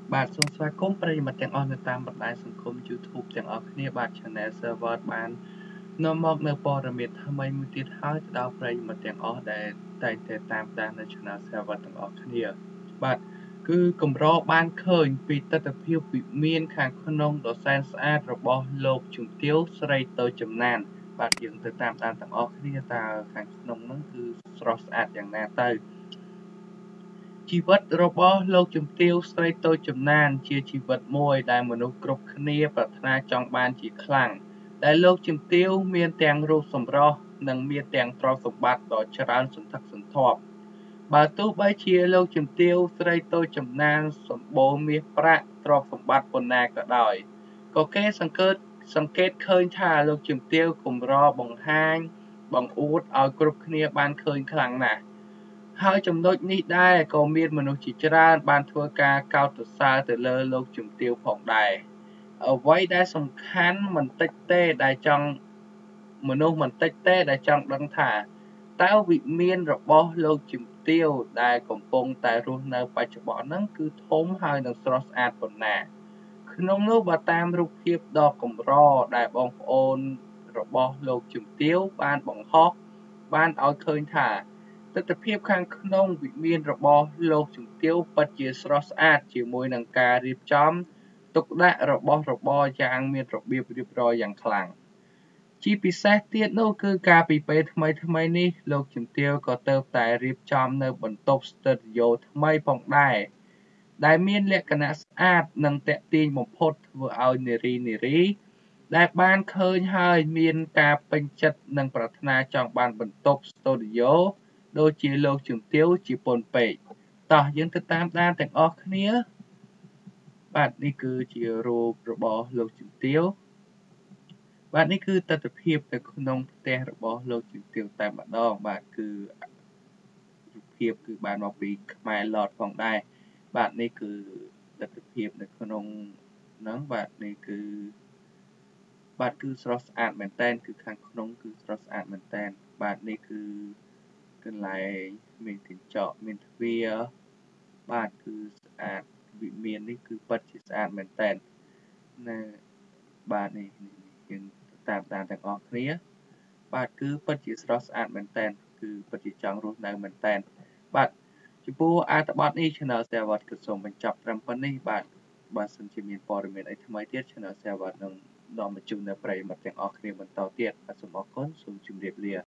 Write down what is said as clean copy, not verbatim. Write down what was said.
បាទសូមស្វាគមន៍ប្រិយមិត្តទាំងអស់នៅតាមបណ្ដាញសង្គម YouTube ទាំងអស់គ្នាបាទ Channel Server បាននាំមកនៅព័ត៌មានថ្មីមួយទៀតហើយទៅដល់ប្រិយមិត្តទាំងអស់ដែលតែងតែតាមដាននៅ Channel Server ទាំងអស់គ្នាបាទគឺកម្របានឃើញពីទស្សនវិជ្ជាវិមានខាងក្នុងដ៏សែនស្អាតរបស់លោកជំទាវស្រីតូចចំណានបាទយើងទៅតាមដានទាំងអស់គ្នាតើខាងក្នុងហ្នឹងគឺស្រស់ស្អាតយ៉ាងណាទៅជីវិតរបស់លោកជំទាវស្រីតូចចំណានជាជីវិតមួយដែលមនុស្សគ្រប់គ្នាប្រាថ្នាចង់បានជាខ្លាំងដែលលោកជំទាវមានទាំងរូបសម្រស់និងមានទាំងទ្រព្យសម្បត្តិដ៏ច្រើនសន្ធឹកសន្ធាប់បើទោះបីជាលោកជំទាវស្រីតូចចំណានសម្បូរមាសប្រាក់ទ្រព្យសម្បត្តិប៉ុណ្ណាក៏ដោយក៏គេសង្កេតឃើញថាលោកជំទាវកម្របង្ហាញបង្អួតឲ្យគ្រប់គ្នាបានឃើញខ្លាំងណាស់ហើយចំណុចនេះដែរក៏មានមនុស្សជាច្រើនបានធ្វើការកោតសរសើរទៅលើលោកជំទាវផងដែរអ្វីដែលសំខាន់មិនតិចទេដែលចង់ដឹងថាតើវិមានរបស់លោកជំទាវដែលកំពុងតែរស់នៅបច្ចុប្បន្នហ្នឹងគឺធំហើយនិងស្រស់ស្អាតប៉ុណ្ណាក្នុងនោះបើតាមរូបភាពដ៏កម្រដែលបងប្អូនរបស់លោកជំទាវបានបង្ហោះបានឲ្យឃើញថាទស្សនវិជ្ជាខាងក្នុងវិមានរបស់លោកជំទាវពិតជាស្រស់ស្អាតជាមួយនឹងការរៀបចំទុកដាក់របស់របរយ៉ាងមានរបៀបរៀបរយយ៉ាងខ្លាំងជាពិសេសទៀតនោះគឺការពីពេលថ្មីនេះលោកជំទាវក៏ទៅតែរៀបចំនៅបន្ទប់ស្ទូឌីយោថ្មីផងដែរដែលមានលក្ខណៈស្អាតនិងទាក់ទាញបំផុតធ្វើឲ្យនារីដែលបានឃើញហើយមានការពេញចិត្តនិងប្រាថ្នាចង់បានបន្ទប់ស្ទូឌីយោដូចជាលោកជំទាវជាពន់ពេកតោះយើងទៅតាមដានទាំងអស់គ្នាបាទនេះគឺជារូបរបស់លោកជំទាវបាទនេះគឺទស្សនវិជ្ជានៅក្នុងផ្ទះរបស់លោកជំទាវតែម្ដងបាទគឺរូបភាពគឺបានមកពីខ្មែរឡតផងដែរបាទនេះគឺទស្សនវិជ្ជានៅក្នុងហ្នឹងបាទនេះគឺបាទគឺស្រស់ស្អាតមែនតើគឺខាងក្នុងគឺស្រស់ស្អាតមែនតើបាទនេះគឺកន្លែងមានកញ្ចក់មានទ្វារបាទគឺស្អាតវិមាននេះគឺពិតជាស្អាតមែនតើណាបាទនេះយើងតាមដានទាំងអស់គ្នាបាទគឺពិតជាស្រស់ស្អាតមែនតើគឺពិតជាចង់រស់នៅមែនតើបាទចំពោះអត្ថបទនេះ Channel Server គឺសូមបញ្ចប់ត្រឹមប៉ុណ្នេះបាទបើសិនជាមានព័ត៌មានអីថ្មីទៀត Channel Server នឹងនាំមកជូនដល់ប្រិយមិត្តទាំងអស់គ្នាបន្តទៀតបាទសូមអរគុណសូមជម្រាបលា